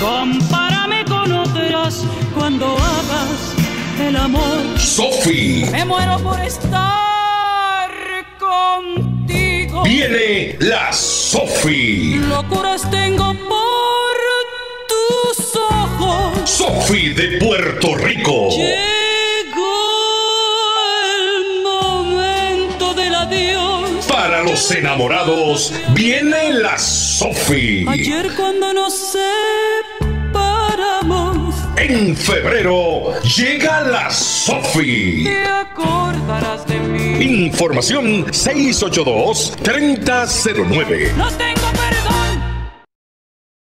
Compárame con otras cuando hagas el amor. Sofi. Me muero por estar contigo. Viene la Sofi. Locuras tengo por tus ojos. Sofi de Puerto Rico. Llegó el momento del adiós. Para los enamorados, viene la Sofi. Ayer cuando nos separamos, En febrero llega la Sofi. te acordarás de mí. Información 682-3009. No tengo